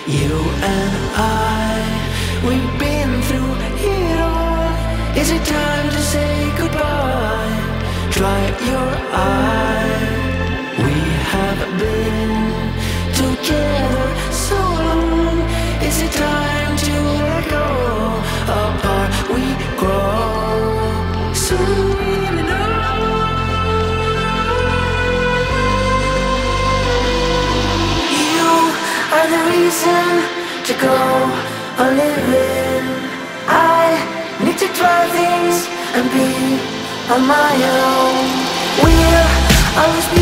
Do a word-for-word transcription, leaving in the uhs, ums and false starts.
You and I, we've been through it all. Is it time to say goodbye? Dry your eye. We have been together so long. Is it time to let go? Apart we grow. Soon enough. You are the reason to go on living. I need to try things and be on my own. We'll always be